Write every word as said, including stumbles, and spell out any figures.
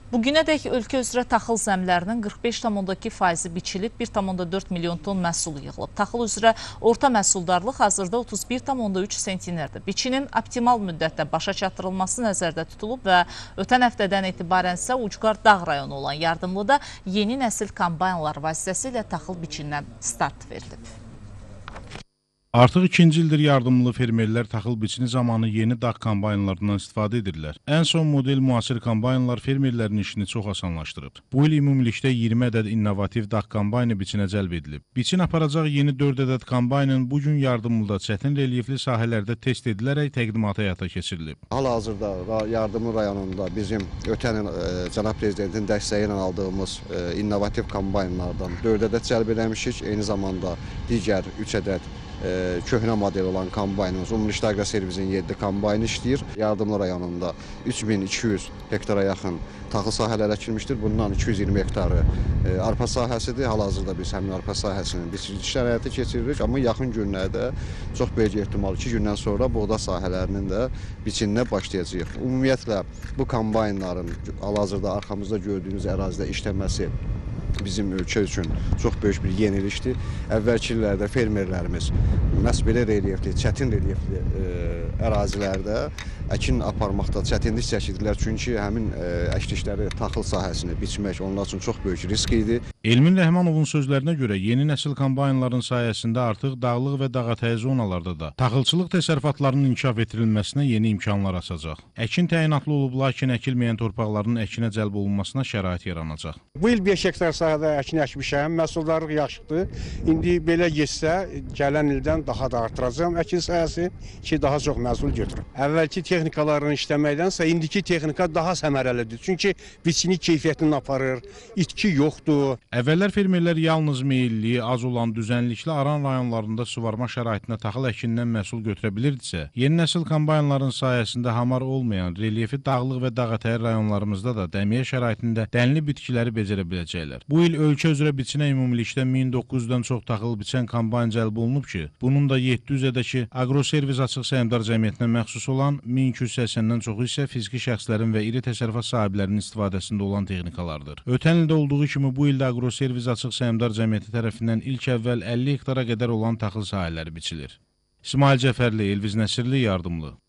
Bugünədək ölkə üzrə taxıl zəmlərinin qırx beş tam onda iki faizi biçilib, bir tam onda dörd milyon ton məhsul yığılıb. Taxıl üzrə orta məhsuldarlıq hazırda otuz bir tam onda üç sentnerdir. Biçinin optimal müddətdə başa çatdırılması nəzərdə tutulub və ötən həftədən etibarən isə Ucqar Dağ rayonu olan Yardımlıda yeni nəsil kombaynlar vasitəsilə taxıl biçindən start verilib. Artıq ikinci ildir yardımlı fermerlər taxıl biçini zamanı yeni dağ kombaynlarından istifadə edirlər. Ən son model müasir kombaynlar fermerlərin işini çox asanlaşdırıb. Bu il ümumilikdə iyirmi ədəd innovativ dağ kombayni biçinə cəlb edilib. Biçin aparacaq yeni dörd ədəd kombaynın bugün yardımlıda çətin relyefli sahələrdə test edilərək təqdimata həyata keçirilib. Hal-hazırda Yardımlı rayonunda bizim ötən il e, Cənab Prezidentin dəstəyi ilə aldığımız e, innovativ kombaynlardan dörd ədəd cəlb eləmişik. Eyni zamanda digər üç ədəd E, köhnə model olan kombaynımız, ümumilikdə Agroservisin yeddi kombayni işləyir. Yardımlı rayonunda üç min iki yüz hektara yaxın taxıl sahələri əkilmişdir. Bundan iki yüz iyirmi hektarı e, arpa sahəsidir. Hal-hazırda biz həmin arpa sahəsinin biçici işləri həyata keçiririk. Amma yaxın günlərdə çox böyük ehtimal iki gündən sonra buğda sahələrinin də biçininə başlayacağıq. Ümumiyyətlə bu kombaynların hal-hazırda arxamızda gördüyünüz ərazidə işləməsi bizim ölkə üçün çox böyük bir yenilikdir. Əvvəlki illərdə fermerlərimiz məhz belə relyefli, çətin relyefli e, ərazilərdə əkin aparmaqda çətinlik çəkirdilər. Çünki həmin e, əkdikləri taxıl sahəsini biçmək onlar üçün çox böyük risk idi. Elmin Rəhmanovun sözlərinə görə yeni nəsil kombaynların sayəsində artıq dağlıq və dağətəyi zonalarda da taxılçılıq təsərrüfatlarının inkişaf etdirilməsinə yeni imkanlar açacaq. Əkin təyinatlı olub, lakin əkilməyən torpaqların əkinə cəlb olunmasına şərait yaranacaq. Bu il beş hektar sahədə əkin əkmişəm, məhsuldarlıq yaxşıdır. İndi belə getsə, gələn ildən daha da artıracağım əkin sahəsi ki, daha çox məhsul götürür. Əvvəlki texnikaların işləməkdənsə, indiki texnika daha səmərəlidir. Çünki biçini keyfiyyətini aparır, itki yoxdur. Əvvəllər fermerlər yalnız meyilliyi az olan düzənlikli aran rayonlarında suvarma şəraitində taxıl əkindən məhsul götürə bilirdisə, yeni nəsil kombaynların sayəsində hamar olmayan relyefi dağlıq və dağətəyi rayonlarımızda da dəmiyə şəraitində dənli bitkiləri becərə biləcəklər. Bu il ölkə üzrə biçinə ümumilikdə min doqquz yüzdən çox taxıl biçən kombayn cəlb olunub ki, bunun da yeddi yüz ədəki Agroservis Açıq Səhmdar Cəmiyyətinə məxsus olan min iki yüz səksəndən çoxu isə fiziki şəxslərin və iri təsərrüfat sahiblərinin istifadəsində olan texnikalardır. Ötən ildə olduğu kimi bu ildə Agroservis Açıq Səhmdar Cəmiyyəti tərəfindən ilk əvvəl əlli hektara qədər olan taxıl sahələri biçilir. İsmail Cəfərli, Elviz Nəsirli, Yardımlı.